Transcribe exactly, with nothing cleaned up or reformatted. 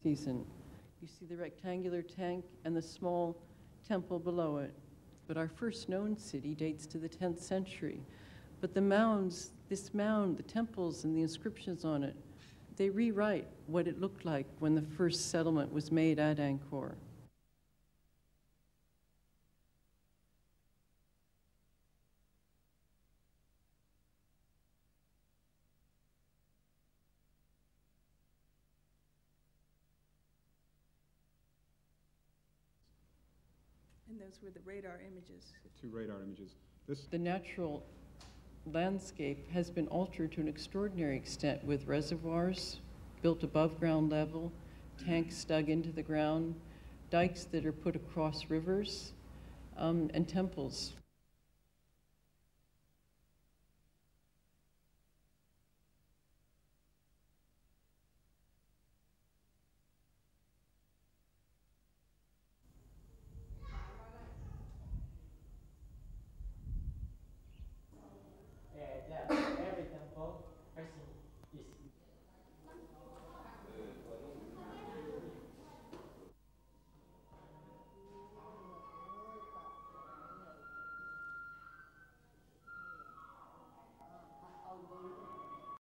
season. You see the rectangular tank and the small temple below it. But our first known city dates to the tenth century. But the mounds, this mound, the temples and the inscriptions on it, they rewrite what it looked like when the first settlement was made at Angkor. And those were the radar images. The two radar images. This The natural landscape has been altered to an extraordinary extent with reservoirs built above ground level, tanks dug into the ground, dykes that are put across rivers, um, and temples